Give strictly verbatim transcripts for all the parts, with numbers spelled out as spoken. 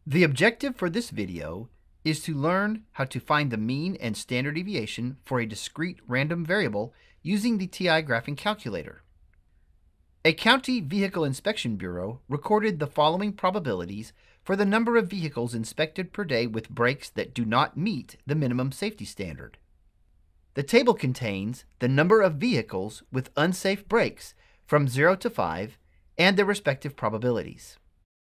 The objective for this video is to learn how to find the mean and standard deviation for a discrete random variable using the T I graphing calculator. A county vehicle inspection bureau recorded the following probabilities for the number of vehicles inspected per day with brakes that do not meet the minimum safety standard. The table contains the number of vehicles with unsafe brakes from zero to five and their respective probabilities.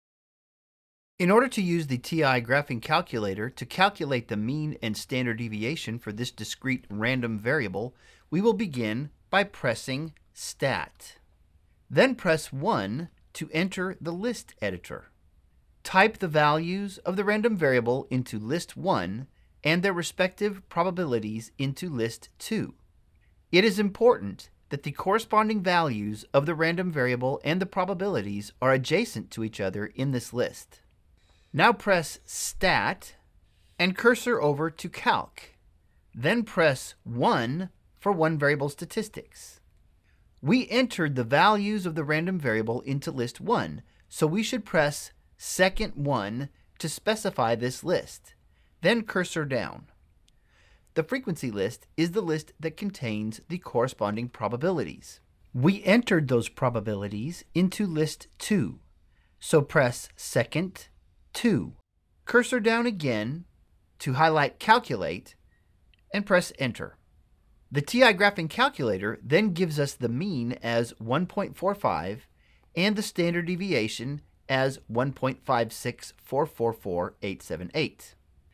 In order to use the T I graphing calculator to calculate the mean and standard deviation for this discrete random variable, we will begin by pressing Stat. Then press one to enter the list editor. Type the values of the random variable into list one and their respective probabilities into list two. It is important that the corresponding values of the random variable and the probabilities are adjacent to each other in this list. Now press Stat and cursor over to Calc. Then press one for one variable statistics. We entered the values of the random variable into list one, so we should press second one to specify this list. Then cursor down. The frequency list is the list that contains the corresponding probabilities. We entered those probabilities into list two, so press second two. Cursor down again to highlight Calculate and press Enter. The T I graphing calculator then gives us the mean as one point four five and the standard deviation as one point five six four four four eight seven eight.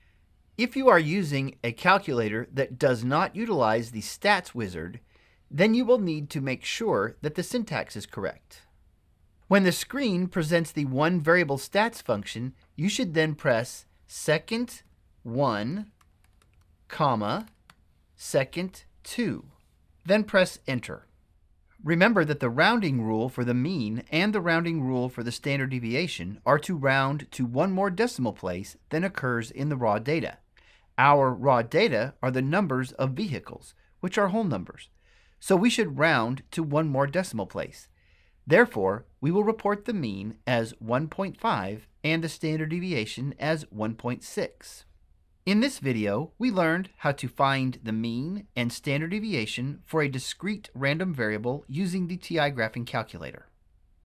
If you are using a calculator that does not utilize the stats wizard, then you will need to make sure that the syntax is correct. When the screen presents the one variable stats function, you should then press second one, comma, second two. Then press Enter. Remember that the rounding rule for the mean and the rounding rule for the standard deviation are to round to one more decimal place than occurs in the raw data. Our raw data are the numbers of vehicles, which are whole numbers, so we should round to one more decimal place. Therefore, we will report the mean as one point five and the standard deviation as one point six. In this video, we learned how to find the mean and standard deviation for a discrete random variable using the T I graphing calculator.